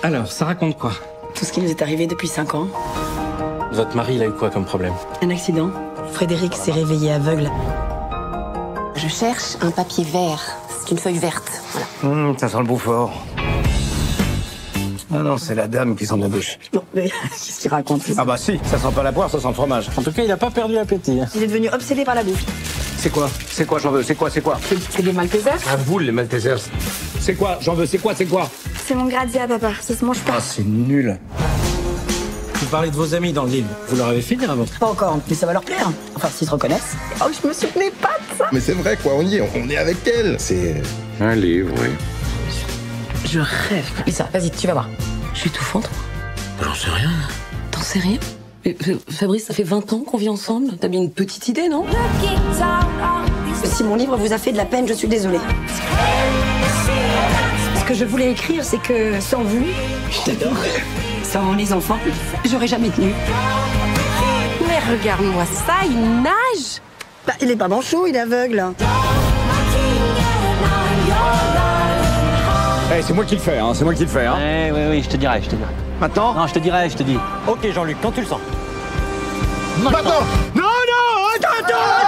Alors, ça raconte quoi? Tout ce qui nous est arrivé depuis 5 ans. Votre mari, il a eu quoi comme problème? Un accident. Frédéric s'est réveillé aveugle. Je cherche un papier vert. C'est une feuille verte. Voilà. Ça sent le Beaufort. Ah non, c'est la dame qui s'en embauche. Non, mais qu'est-ce qu'il raconte? Ah bah si, ça sent pas la poire, ça sent le fromage. En tout cas, il a pas perdu l'appétit. Il est devenu obsédé par la bouffe. C'est quoi? C'est quoi, j'en veux? C'est quoi? C'est des Maltesers. À vous, les Maltesers. C'est quoi? J'en veux, c'est quoi? C'est mon grazia, papa. Ça se mange pas. Ah, c'est nul. Vous parlez de vos amis dans le livre. Vous leur avez fait dire avant? Pas encore, mais ça va leur plaire. Enfin, s'ils se reconnaissent. Oh, je me souvenais pas de ça. Mais c'est vrai, quoi, on y est, on est avec elle. C'est un livre, oui. Je rêve. Lisa, vas-y, tu vas voir. Je suis étouffante. J'en sais rien. T'en sais rien? Mais, Fabrice, ça fait 20 ans qu'on vit ensemble. T'as bien une petite idée, non? Si mon livre vous a fait de la peine, je suis désolée. Ce que je voulais écrire, c'est que sans vous, je t'adore. Sans les enfants, j'aurais jamais tenu. Mais regarde-moi ça, il nage. Bah, il est pas manchot, il est aveugle. Eh, c'est moi qui le fais, hein, c'est moi qui le fais, hein. Oui, je te dirai. Maintenant? Non, je te dis. Ok, Jean-Luc, quand tu le sens. Maintenant! Non, attends!